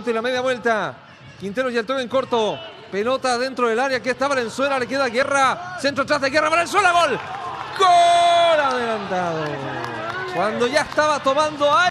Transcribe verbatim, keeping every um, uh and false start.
y la media vuelta. Quinteros y el toque en corto. Pelota dentro del área. Aquí está Valenzuela. Le queda Guerra. Centro atrás de Guerra. Valenzuela. Gol. Gol adelantado. Cuando ya estaba tomando aire.